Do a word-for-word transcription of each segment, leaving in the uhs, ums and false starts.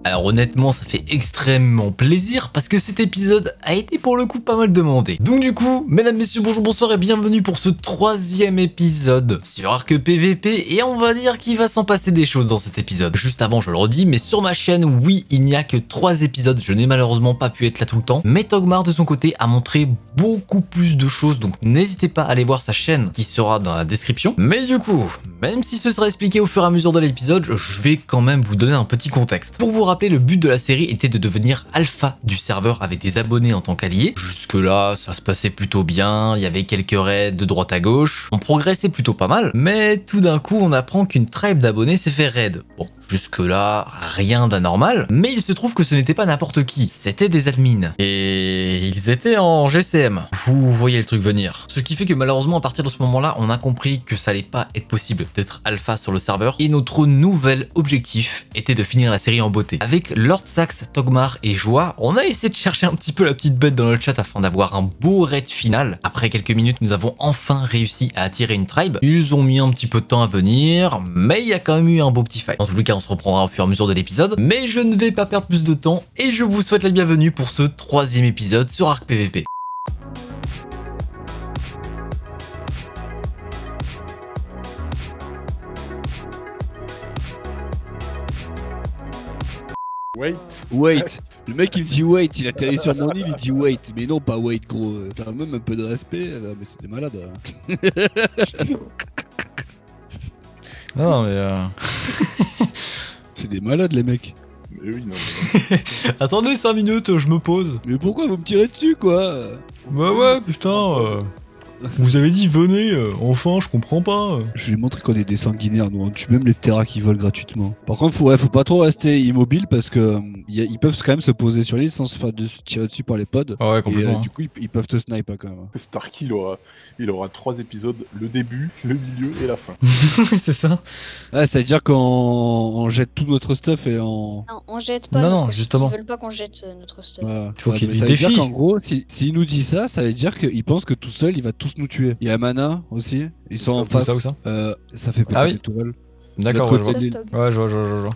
Alors honnêtement ça fait extrêmement plaisir parce que cet épisode a été pour le coup pas mal demandé. Donc du coup, mesdames, messieurs, bonjour, bonsoir et bienvenue pour ce troisième épisode sur Arc P V P et on va dire qu'il va s'en passer des choses dans cet épisode. Juste avant je le redis, mais sur ma chaîne, oui, il n'y a que trois épisodes, je n'ai malheureusement pas pu être là tout le temps, mais Togmar de son côté a montré beaucoup plus de choses, donc n'hésitez pas à aller voir sa chaîne qui sera dans la description. Mais du coup, même si ce sera expliqué au fur et à mesure de l'épisode, je vais quand même vous donner un petit contexte. Pour vous rappeler, le but de la série était de devenir alpha du serveur avec des abonnés en tant qu'alliés. Jusque là, ça se passait plutôt bien, il y avait quelques raids de droite à gauche, on progressait plutôt pas mal, mais tout d'un coup on apprend qu'une tribe d'abonnés s'est fait raid. Bon, jusque là, rien d'anormal, mais il se trouve que ce n'était pas n'importe qui, c'était des admins. Et ils étaient en G C M. Vous voyez le truc venir. Ce qui fait que malheureusement à partir de ce moment-là, on a compris que ça allait pas être possible d'être alpha sur le serveur, et notre nouvel objectif était de finir la série en beauté. Avec Lord Sax, Togmar et Joie, on a essayé de chercher un petit peu la petite bête dans le chat afin d'avoir un beau raid final. Après quelques minutes, nous avons enfin réussi à attirer une tribe. Ils ont mis un petit peu de temps à venir, mais il y a quand même eu un beau petit fight. Dans tous les cas, on se reprendra au fur et à mesure de l'épisode, mais je ne vais pas perdre plus de temps et je vous souhaite la bienvenue pour ce troisième épisode sur Arc P V P. Wait. Wait. Le mec il me dit wait, il atterrit sur mon île, il dit wait. Mais non, pas wait gros. T'as même un peu de respect, là, mais c'est des malades. Non mais euh... c'est des malades les mecs. Mais oui, non. Mais... Attendez cinq minutes, je me pose. Mais pourquoi vous me tirez dessus quoi? Bah ouais, putain. Euh... Vous avez dit venez, euh, enfin, je comprends pas. Je vais lui montrer qu'on est des sanguinaires, nous on tue même les terras qui volent gratuitement. Par contre, faut, ouais, faut pas trop rester immobile parce que euh, y a, ils peuvent quand même se poser sur l'île sans se faire de, tirer dessus par les pods. Ah ouais, et complètement. euh, hein. du coup, ils, ils peuvent te sniper quand même. Starky, il aura, il aura trois épisodes, le début, le milieu et la fin. C'est ça. Ah, c'est-à-dire qu'on on jette tout notre stuff et on... Non, on jette pas. Non, notre non, stuff. justement. Ils veulent pas qu'on jette euh, notre stuff. Ouais. Faut Ouais, qu'il mais y ait ça des veut dire défis. qu'en gros, s'il si, nous dit ça, ça veut dire qu'il pense que tout seul il va tous nous tuer. Il y a Mana aussi, ils sont Ça, en où face. ça, où ça euh, ça fait péter Ah oui. les tourelles. D'accord, L'autre ouais, je vois. côté de l'île. Stog. Ouais, je vois, je vois, je vois.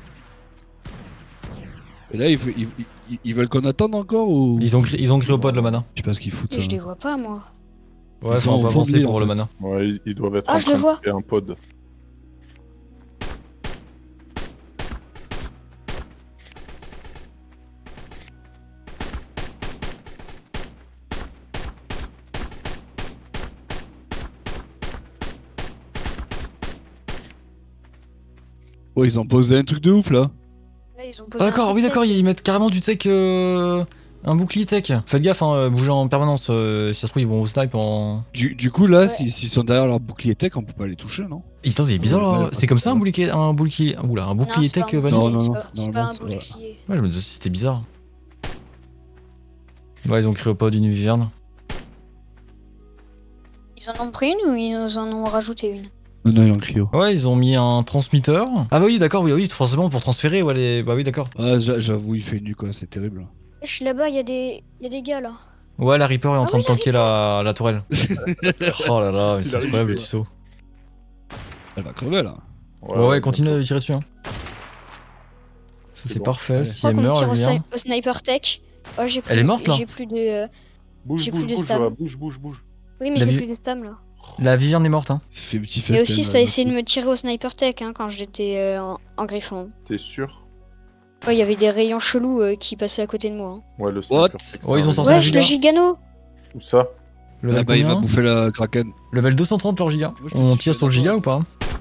Et là, ils, veulent- ils, ils- ils veulent qu'on attende encore ou... Ils ont, cri... ils ont crié au pod le mana. Je sais pas ce qu'ils foutent. Et je hein. les vois pas, moi. Ouais, Ils sont faut un au peu fond de avancer l'île, pour en le fait. mana. Ouais, ils, ils doivent être Ah, en je train le vois. de faire un pod. Oh, ils ont posé un truc de ouf là. Là, ils ont posé Ah, un d'accord, truc oui, sec. d'accord, ils mettent carrément du tech. Euh... Un bouclier tech. Faites gaffe, hein, bougez en permanence. Euh, si ça se trouve, ils vont au snipe en. Du, du coup, là, Ouais. s'ils s'ils sont derrière leur bouclier tech, on peut pas les toucher, non? Putain, c'est bizarre Ouais, là. ouais, C'est comme ça un ouais. bouclier. Un bouclier. Oula, un Non, bouclier c'est pas tech un vanille. Non, non, bouclier, non, c'est pas- C'est non, pas non, un c'est vrai. bouclier. Ouais, je me disais c'était bizarre. Ouais, ils ont crié au pod d'une viverne. Ils en ont pris une ou ils nous en ont rajouté une? Non, non, il est en cryo. Ouais, ils ont mis un transmetteur. Ah bah oui, d'accord, oui, oui, forcément pour transférer. Ouais, les... Bah oui, d'accord. Ah, j'a- j'avoue, il fait nu quoi, c'est terrible. Wesh, là-bas, il y a des... y a des gars, là. Ouais, la Reaper est en Ah train oui, de tanker la... la tourelle. Oh là là, mais Il c'est arrive, incroyable le ouais. tuto. Elle va crever là. Ouais, ouais, continue à tirer dessus. Hein. Ça C'est c'est bon. parfait, Ouais. si Je crois elle qu'on me meurt, tire elle au, vient. sni- au sniper tech. Oh, j'ai plus... Elle est morte, là J'ai plus de... euh, Bouge, J'ai bouge, plus de bouge, stam. Joa, bouge, bouge, bouge. Oui, mais La j'ai vie- plus de stam, là. La Viverne est morte, hein. Ça fait un petit Et festin. aussi, là, ça a d'un essayé de coup. me tirer au sniper tech, hein, quand j'étais euh, en... en griffon. T'es sûr? Ouais, il y avait des rayons chelous euh, qui passaient à côté de moi. Hein. Ouais, le What? sniper, c'est Ouais, ils ont extra- sorti un Wesh, giga. le gigano. Où ça? Level Ah bah, il va combien bouffer la Kraken. Level deux cent trente leur giga. Moi, je te On dis, tire je sur le suis giga d'accord. ou pas?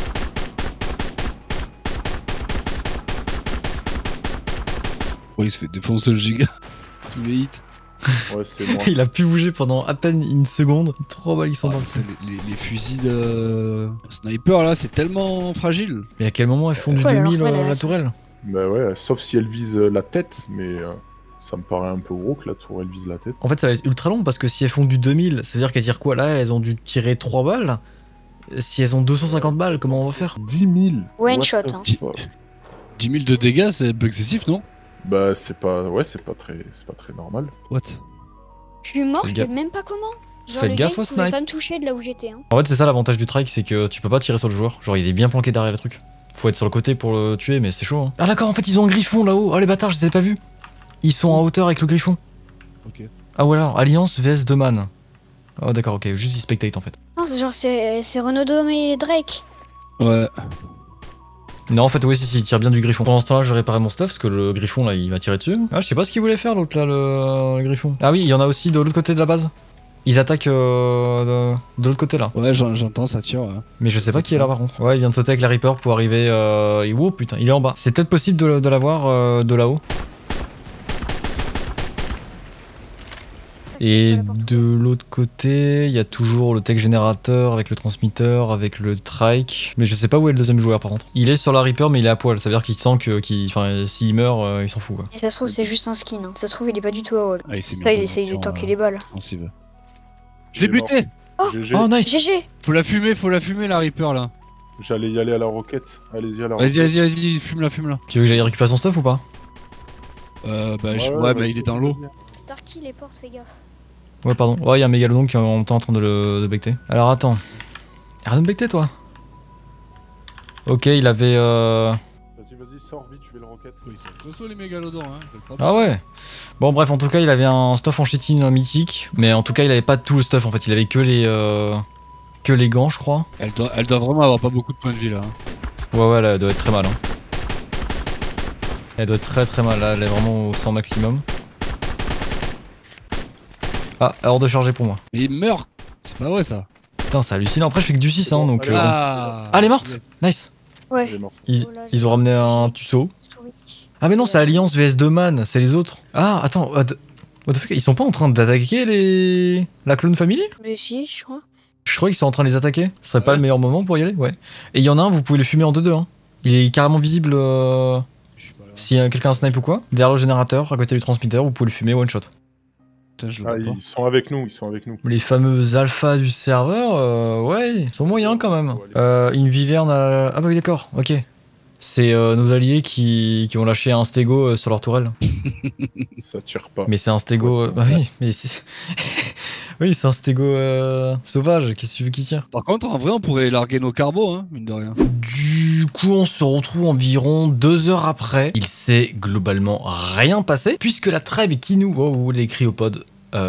Ouais, il se fait défoncer le giga. Tous les hits. Ouais, c'est moi. Il a pu bouger pendant à peine une seconde. Trois balles qui sont Ah, parties. putain, les, les- les fusils de sniper là, c'est tellement fragile. Mais à quel moment elles font du Ouais, alors, deux mille ouais, euh, là, la ça- tourelle? Bah ouais, sauf si elle vise euh, la tête, mais euh, ça me paraît un peu gros que la tourelle vise la tête. En fait, ça va être ultra long parce que si elles font du deux mille, ça veut dire qu'elles tirent quoi là? Elles ont dû tirer trois balles. Si elles ont deux cent cinquante balles, comment on va faire? dix mille One What shot, the hein. fuck. dix mille de dégâts, c'est un peu excessif, non? Bah c'est pas... Ouais, c'est pas très... c'est pas très normal. What? Je suis mort, Fais je gaffe. sais même pas comment. Genre, Faites les gaffe gars, au ils pouvaient snipe. pas me toucher de là où j'étais. Hein. En fait, c'est ça l'avantage du trike, c'est que tu peux pas tirer sur le joueur. Genre, il est bien planqué derrière les trucs. Faut être sur le côté pour le tuer, mais c'est chaud. Hein. Ah d'accord, en fait ils ont un griffon là-haut. Oh les bâtards, je les avais pas vus. Ils sont en hauteur avec le griffon. Ok. Ah ouais alors, Alliance vs deux man. Oh d'accord, ok, juste ils spectate en fait. Non, c'est genre, c'est c'est Renaudo et Drake. Ouais. Non en fait oui si si, il tire bien du griffon. Pendant ce temps là je vais réparer mon stuff parce que le griffon là il va tirer dessus. Ah je sais pas ce qu'il voulait faire l'autre là, le... le griffon. Ah oui, il y en a aussi de l'autre côté de la base. Ils attaquent euh, de, de l'autre côté là. Ouais, j'entends, ça tire. Ouais. Mais je sais pas qui est là par contre. Ouais, il vient de sauter avec la Reaper pour arriver. Euh... Oh putain, il est en bas. C'est peut-être possible de, de l'avoir euh, de là-haut. Et de l'autre côté, il y a toujours le tech générateur avec le transmetteur, avec le trike. Mais je sais pas où est le deuxième joueur par contre. Il est sur la Reaper mais il est à poil. Ça veut dire qu'il sent que, qu'il, enfin, s'il meurt, euh, il s'en fout quoi. Et ça se trouve, c'est juste un skin. Hein. Ça se trouve, il est pas du tout à wall. Ah, il s'est mis Là, en il essaye de position, tanker euh, les balles. offensive. Je l'ai buté. G G. Oh nice. G G. Faut la fumer, faut la fumer la Reaper là. J'allais y aller à la roquette. Allez-y à la Vas-y, roquette. vas-y, vas-y, fume-la, fume-la. Tu veux que j'aille récupérer son stuff ou pas? Euh, bah, Ouais, je... ouais, ouais, vas-y, mais il est dans l'eau. Starkey, les portes, fais gaffe. Ouais pardon. Ouais, il y a un mégalodon qui est en même temps en train de le de becter. Alors attends. Y'a rien de becter toi? Ok, il avait euh... Vas-y, vas-y, sors vite, je vais le roquette. Oui, c'est costaud les mégalodons, hein. Pas... Ah ouais. Bon bref, en tout cas il avait un stuff en chitine mythique. Mais en tout cas il avait pas tout le stuff en fait. Il avait que les euh... que les gants je crois. Elle doit, elle doit vraiment avoir pas beaucoup de points de vie là. Hein. Ouais ouais, là, elle doit être très mal. Hein. Elle doit être très très mal. Là, elle est vraiment au cent maximum. Ah, hors de charger pour moi. Mais il meurt. C'est pas vrai ça. Putain, c'est hallucinant. Après je fais que du six hein donc... Allez, euh, Ah, Ah elle est morte. Nice. Ouais. Elle est morte. Ils, Oh là, ils ont ramené un tusso. Ah mais non, c'est Alliance vs deux man, c'est les autres. Ah attends, what the... what the fuck, ils sont pas en train d'attaquer les... la clone family? Mais si, je crois. Je crois qu'ils sont en train de les attaquer. Ce serait pas Ouais. le meilleur moment pour y aller? Ouais. Et il y en a un, vous pouvez le fumer en deux deux. Hein. Il est carrément visible euh... Je suis pas là. si euh, quelqu'un a un snipe ou quoi. Derrière le générateur, à côté du transmetteur, vous pouvez le fumer one shot. Putain, je le Ah, vois pas. ils sont avec nous, ils sont avec nous. Les fameux alphas du serveur, euh, ouais, ils sont moyens quand même. Euh, une viverne à... Ah bah oui d'accord, ok. C'est euh, nos alliés qui, qui ont lâché un stégo euh, sur leur tourelle. Ça tire pas. Mais c'est un stégo... euh, Bah oui, mais c'est... oui, c'est un stégo euh, sauvage, qu'est-ce que tu veux qu'il tire? Par contre, en vrai, on pourrait larguer nos carbos, hein, mine de rien. Du coup, on se retrouve environ deux heures après. Il s'est globalement rien passé, puisque la tribe qui nous... Oh, les cryopod. Euh...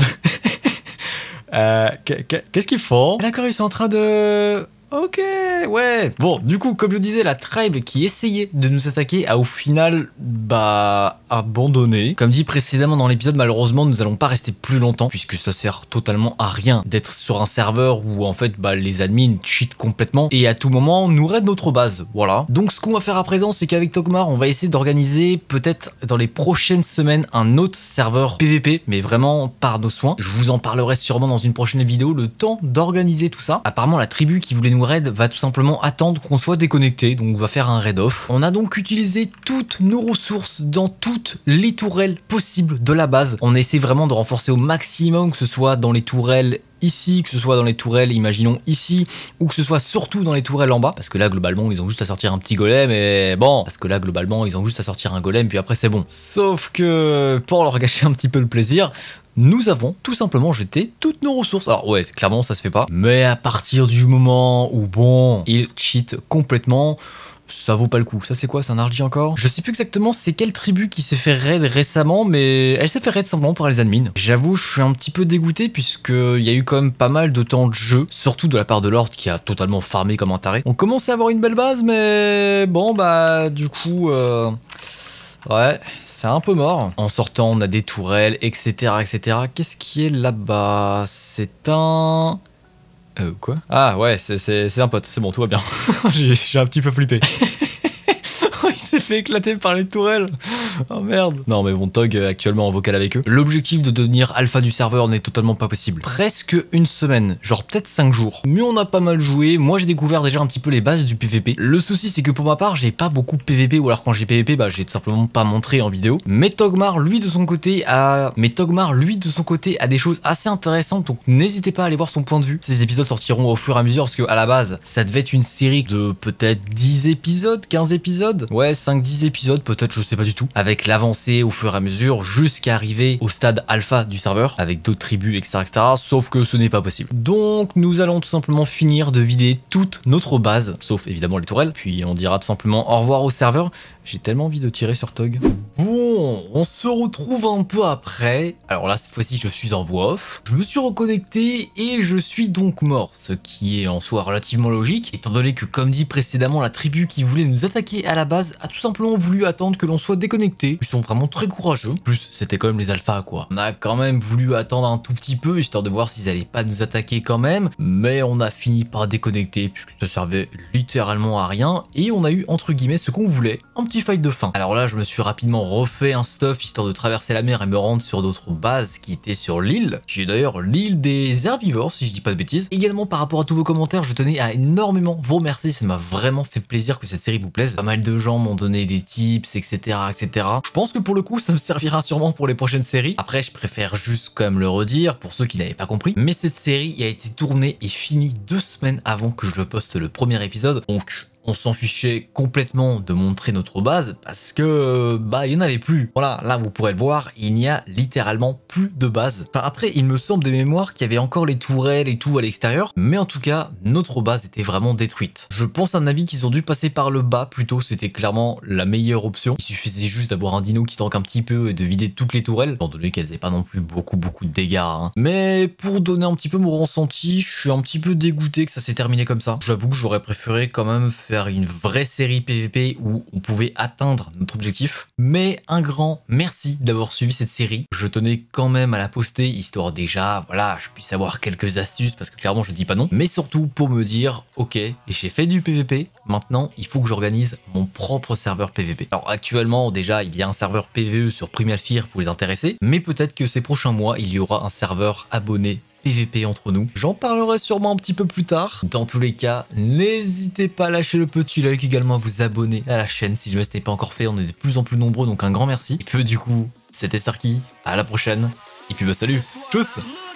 euh, Qu'est-ce qu'ils font? D'accord, ils sont en train de... Ok, ouais. Bon, du coup, comme je disais, la tribe qui essayait de nous attaquer a au final, bah, abandonné. Comme dit précédemment dans l'épisode, malheureusement, nous allons pas rester plus longtemps, puisque ça sert totalement à rien d'être sur un serveur où, en fait, bah, les admins cheat complètement et à tout moment nous raident notre base. Voilà. Donc, ce qu'on va faire à présent, c'est qu'avec Togmar, on va essayer d'organiser, peut-être dans les prochaines semaines, un autre serveur P V P, mais vraiment par nos soins. Je vous en parlerai sûrement dans une prochaine vidéo, le temps d'organiser tout ça. Apparemment, la tribu qui voulait nous raid va tout simplement attendre qu'on soit déconnecté, donc on va faire un raid off. On a donc utilisé toutes nos ressources dans toutes les tourelles possibles de la base. On essaie vraiment de renforcer au maximum, que ce soit dans les tourelles ici, que ce soit dans les tourelles, imaginons ici, ou que ce soit surtout dans les tourelles en bas, parce que là globalement ils ont juste à sortir un petit golem et bon, parce que là globalement ils ont juste à sortir un golem puis après c'est bon. Sauf que pour leur gâcher un petit peu le plaisir, nous avons tout simplement jeté toutes nos ressources. Alors ouais, clairement ça se fait pas, mais à partir du moment où bon, ils cheatent complètement, ça vaut pas le coup. Ça c'est quoi? C'est un Argy encore? Je sais plus exactement c'est quelle tribu qui s'est fait raid récemment, mais elle s'est fait raid simplement par les admins. J'avoue, je suis un petit peu dégoûté puisqu'il y a eu quand même pas mal de temps de jeu, surtout de la part de Lord qui a totalement farmé comme un taré. On commençait à avoir une belle base, mais bon bah du coup... Euh... Ouais, c'est un peu mort. En sortant, on a des tourelles, et cetera, et cetera. Qu'est-ce qui est là-bas? C'est un... Euh, quoi? Ah ouais, c'est un pote, c'est bon, tout va bien. J'ai un petit peu flippé. Il s'est fait éclater par les tourelles. Oh merde. Non mais bon, Tog euh, actuellement en vocal avec eux. L'objectif de devenir alpha du serveur n'est totalement pas possible. Presque une semaine, genre peut-être cinq jours. Mais on a pas mal joué. Moi j'ai découvert déjà un petit peu les bases du P V P. Le souci c'est que pour ma part j'ai pas beaucoup P V P, ou alors quand j'ai P V P bah j'ai tout simplement pas montré en vidéo. Mais Togmar lui de son côté a... Mais Togmar lui de son côté a des choses assez intéressantes, donc n'hésitez pas à aller voir son point de vue. Ces épisodes sortiront au fur et à mesure parce que à la base ça devait être une série de peut-être dix épisodes, quinze épisodes. ouais, cinq dix épisodes peut-être, je sais pas du tout, avec l'avancée au fur et à mesure jusqu'à arriver au stade alpha du serveur, avec d'autres tribus, et cetera, et cetera. Sauf que ce n'est pas possible. Donc nous allons tout simplement finir de vider toute notre base, sauf évidemment les tourelles, puis on dira tout simplement au revoir au serveur. J'ai tellement envie de tirer sur Tog. Bon, on se retrouve un peu après. Alors là, cette fois-ci, je suis en voix off. Je me suis reconnecté et je suis donc mort, ce qui est en soi relativement logique, étant donné que, comme dit précédemment, la tribu qui voulait nous attaquer à la base a tout simplement voulu attendre que l'on soit déconnecté. Ils sont vraiment très courageux. En plus, c'était quand même les alphas, quoi. On a quand même voulu attendre un tout petit peu, histoire de voir s'ils allaient pas nous attaquer quand même, mais on a fini par déconnecter, puisque ça servait littéralement à rien, et on a eu, entre guillemets, ce qu'on voulait, un petit fight de fin. Alors là, je me suis rapidement refait un stuff histoire de traverser la mer et me rendre sur d'autres bases qui étaient sur l'île, qui est d'ailleurs l'île des herbivores, si je dis pas de bêtises. Également, par rapport à tous vos commentaires, je tenais à énormément vous remercier, ça m'a vraiment fait plaisir que cette série vous plaise. Pas mal de gens m'ont donné des tips, et cetera, et cetera. Je pense que pour le coup, ça me servira sûrement pour les prochaines séries. Après, je préfère juste quand même le redire pour ceux qui n'avaient pas compris. Mais cette série a été tournée et finie deux semaines avant que je le poste le premier épisode, donc on s'en fichait complètement de montrer notre base parce que bah il n'y en avait plus. Voilà, là vous pourrez le voir, il n'y a littéralement plus de base. Enfin après, il me semble des mémoires qu'il y avait encore les tourelles et tout à l'extérieur, mais en tout cas, notre base était vraiment détruite. Je pense à mon avis qu'ils ont dû passer par le bas plutôt, c'était clairement la meilleure option. Il suffisait juste d'avoir un dino qui tank un petit peu et de vider toutes les tourelles, étant donné qu'elles n'avaient pas non plus beaucoup beaucoup de dégâts. Hein. Mais pour donner un petit peu mon ressenti, je suis un petit peu dégoûté que ça s'est terminé comme ça. J'avoue que j'aurais préféré quand même faire une vraie série P V P où on pouvait atteindre notre objectif. Mais un grand merci d'avoir suivi cette série. Je tenais quand même à la poster, histoire déjà, voilà, je puisse avoir quelques astuces, parce que clairement je dis pas non. Mais surtout pour me dire, ok, j'ai fait du P V P, maintenant il faut que j'organise mon propre serveur P V P. Alors actuellement déjà il y a un serveur P V E sur Primalfear pour les intéresser, mais peut-être que ces prochains mois il y aura un serveur abonné P V P entre nous. J'en parlerai sûrement un petit peu plus tard. Dans tous les cas, n'hésitez pas à lâcher le petit like, également à vous abonner à la chaîne si jamais ce n'est pas encore fait. On est de plus en plus nombreux, donc un grand merci. Et puis du coup, c'était Starky, à la prochaine. Et puis bah salut, tchuss.